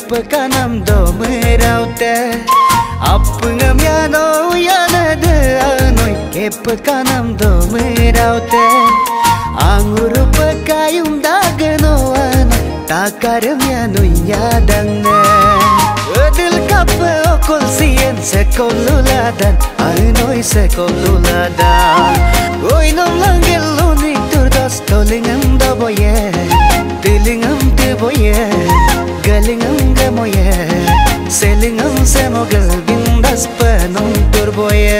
kepekanam do meraute Apungam ya no ya nade anoi kepekanam do meraute Anguru pekayum dagano anoi takaram ya no yadangne Adil kape okol sien sekoluladan anoi sekoluladan Oi nom langel lonik turdas tolingam da boye Tilingam te boye galingam gamoye selingam semogal bindas penung turboye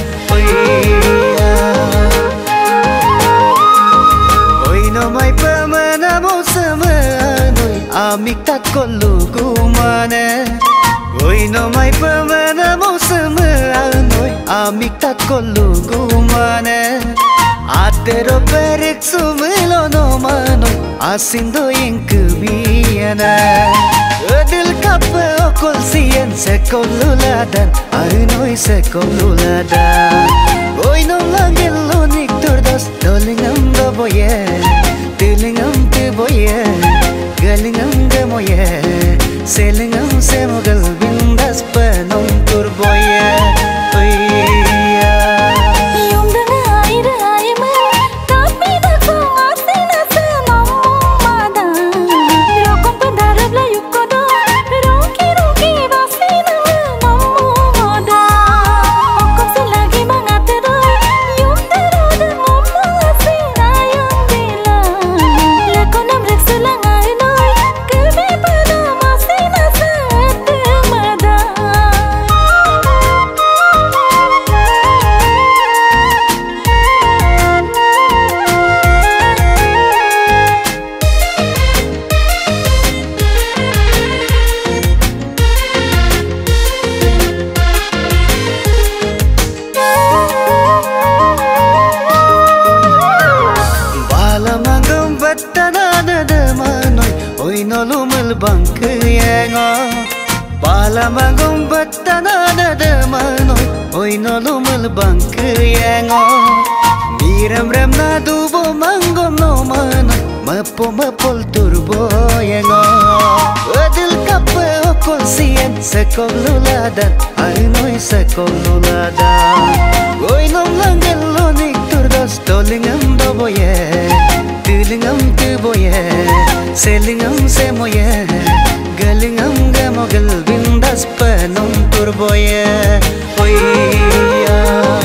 Oi no mai pamana mo sama noi amik tat kollu gumane Oi no mai pamana mo sama noi amik tat kollu gumane Atero perek sumelo no mano asindo ingkubiana Adil kape okol sien sekoluladan anoi sekoluladan Oi no langel lonik turdas tolingam do boye tilingam te boye galingam gamoye selingam semogal bindas penong turboye Oi no lumal bangkyengo Bala mangum batana nada manoi Oi no lumal bangkyengo Miram ram na dubo mangum no manoi Mapo mapol turbo yengo Adil kape okol sien sekoluladan Anoi sekoluladan Oi no langel lonik turdas tolingam do boye Tilingam te boye selingam semoye galingam gamogal bindas penong turboye Oiya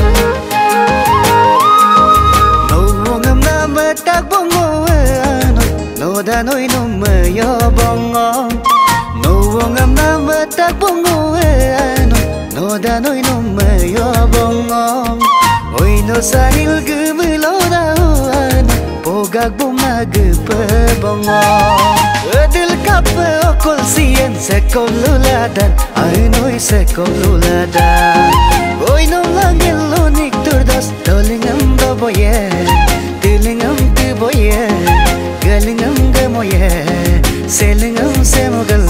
No wongam na matak bongo anoi No danoi no mayo bongo No wongam na matak bongo anoi No danoi no mayo bongo Oi no sahil gumilo na anoi Pogag bumag pebongo Adil kape okol sien sekoluladan anoi sekoluladan Oi no langel lonik turdas tolingam do boye tilingam te boye galingam gamoye selingam semogal